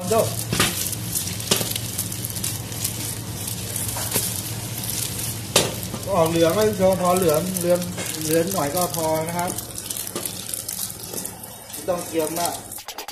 โจ้ออกเหลืองไม่ชมพอเหลืองหน่อยก็พอนะครับไม่ต้องเกรียมมาก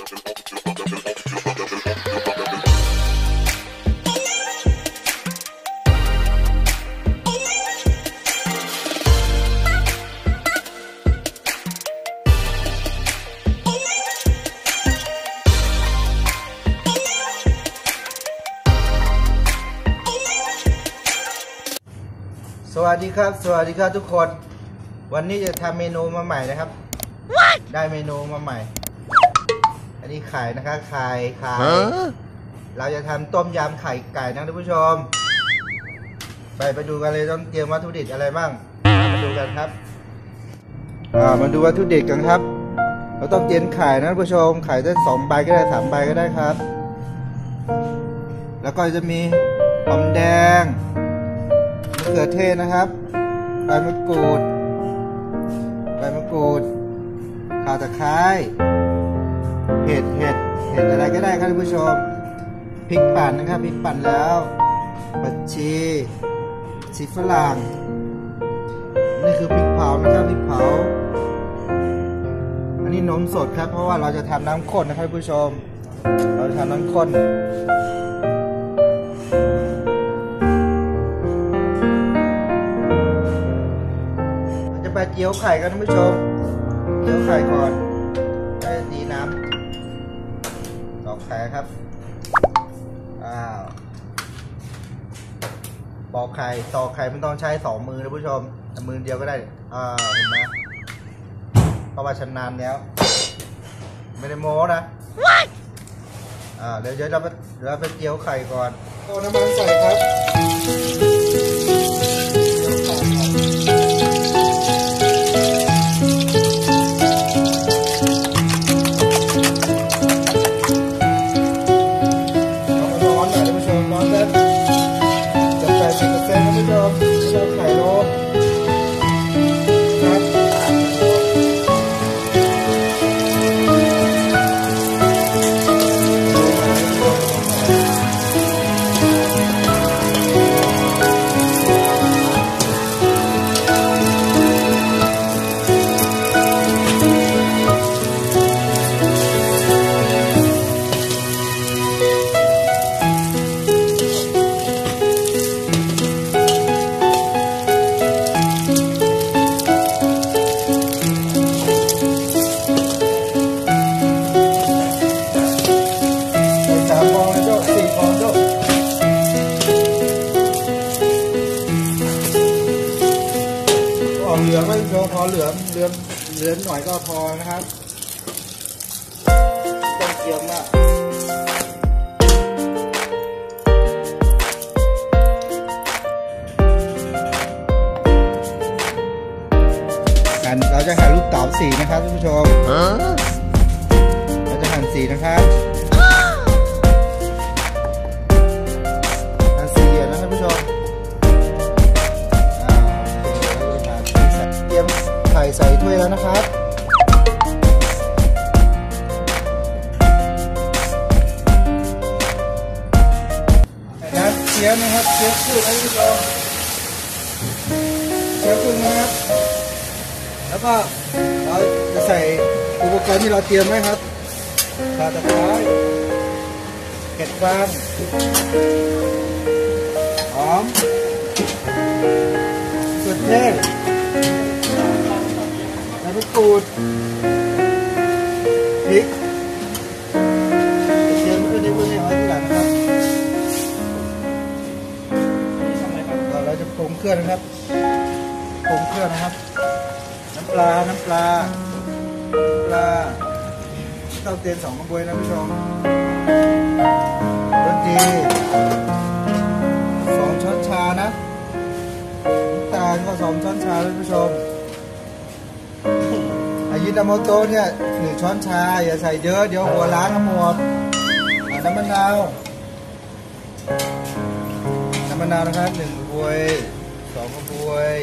สวัสดีครับทุกคนวันนี้จะทำเมนูมาใหม่นะครับ ได้เมนูมาใหม่อันนี้ไข่นะครับไข่เราจะทำต้มยำไข่ไก่นะท่านผู้ชมไปดูกันเลยต้องเตรียมวัตถุดิบอะไรบ้างมาดูกันครับมาดูวัตถุดิบกันครับเราต้องเตรียมไข่นะท่านผู้ชมไข่ได้2 ใบก็ได้3 ใบก็ได้ครับแล้วก็จะมีหอมแดงมะเขือเทศนะครับใบมะกรูดข่าตะไคร้เห็ดอะไรก็ได้ครับท่านผู้ชมพริกปั่นนะครับพริกปั่นแล้วผักชีฝรั่งนี่คือพริกเผานะครับพริกเผาอันนี้นมสดครับเพราะว่าเราจะทำน้ำข้นนะครับท่านผู้ชมเราจะทำน้ำข้นไปเจียวไข่กันท่านผู้ชมเจียวไข่ก่อนให้ดีน้ำตอกไข่ครับปอกไข่ตอกไข่ไม่ต้องใช้2 มือท่านผู้ชมแต่มือเดียวก็ได้เห็นไหมเพราะว่าชำนาญแล้วไม่ได้โม้นะเดี๋ยวเราไปเจียวไข่ก่อนเอาน้ำมันใส่ครับเหลืองไม่พอเหลืองหน่อยก็พอนะครับต้องเกรียมมากเราจะหั่นลูกเต๋าสีนะครับท่านผู้ชมเราจะหั่นสีนะครับหั่นสีนะท่านผู้ชมใส่ถ้วยแล้วนะครับน้ำเคี่ยวนะครับเคี่ยวขึ้นให้ดูเคี่ยวขึ้นนะครับแล้วก็เราจะใส่อุปกรณ์ที่เราเตรียมไว้ครับข่าตะไคร้เห็ดฟางหอมสุดเท่มะกรูดพริกเตรียมขึ้นในมือให้ไว้ที่หลังนะครับเราจะปรุงเครื่องนะครับน้ำปลาต้องเตรียม2 กระบวยนะผู้ชมรสดี2 ช้อนชานะน้ำตาลก็2 ช้อนชานะผู้ชมอายิโนโมโตะเนี่ย1 ช้อนชาอย่าใส่เยอะเดี๋ยวหัวล้างหมดน้ำมะนาวนะครับ1 กระบวย2 กระบวย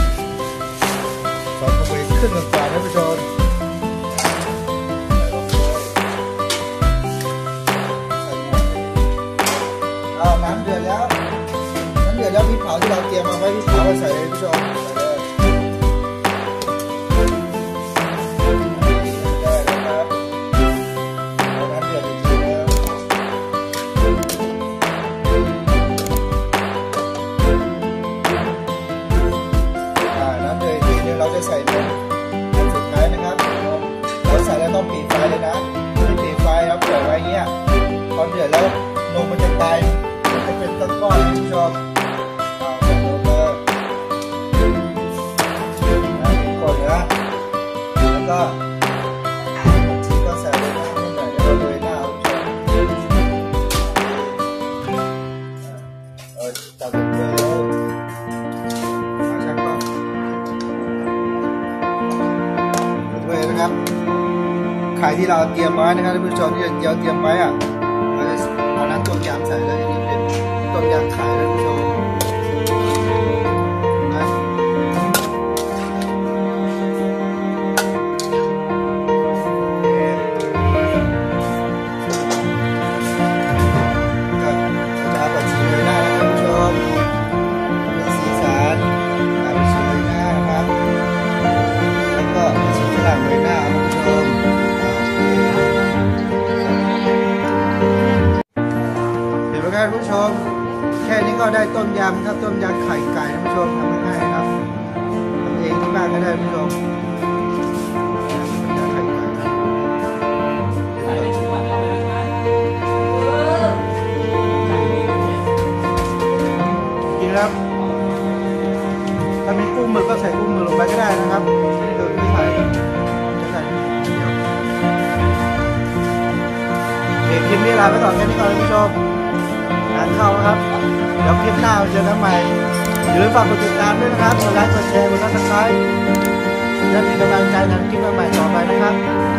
ขึ้นกลางๆท่านผู้ชม ใน้ำเดือดแล้วน้ำเดือดแล้วพริกเผาที่เราเตรียมมาไว้พริกเผาใส่เลยผู้ชมได้นะครับเอาน้ำเดือดอีกทีนึงน้ำเดือดอีกทีนึงเราจะใส่นมอันสุดท้ายนะครับเราใส่แล้วต้องปิดไฟเลยนะไม่ปิดไฟครับเปิดไว้เงี้ยพอเดือดแล้วนมมันจะตายมันจะเป็นก้อนๆนะผู้ชมใส่ลงเลยกดนะแล้วก็ชีสก็ใส่เลยนะนิดหน่อยแล้วก็โรยหน้าผู้ชมจับเลยมาชักกล้องเลยนะครับไข่ที่เราเตรียมไว้นะครับท่านผู้ชมที่เราเตรียมไว้อะเราจะเอาน้ำต้มยำใส่เลยนี่เป็นต้มยำไข่ท่านผู้ชมนะจะเอาผักชีโรยหน้านะครับท่านผู้ชมเป็นสีสันเอาผักชีโรยหน้านะครับแล้วก็ผักชีฝรั่งโรยหน้าท่านผู้ชมเห็นไหมครับท่านผู้ชมแค่นี้ก็ได้ต้มยำครับต้มยำไข่ไก่ท่านผู้ชมทำง่ายๆครับทำเองที่บ้านก็ได้ท่านผู้ชมต้มยำไข่ไก่ครับกินแล้วถ้ามีกุ้งมือก็ใส่กุ้งมือลงไปก็ได้นะครับนี่คือไม่ใส่จะใส่เดียวคลิปนี้ลาไปก่อนแค่นี้ก่อนท่านผู้ชมงานเข้านะครับเดี๋ยวคลิปหน้าเจอกันใหม่อย่าลืมฝากกดติดตามด้วยนะครับกดไลค์กดแชร์กดซับสไครต์จะมีกำลังใจทำคลิปใหม่ต่อไปนะครับ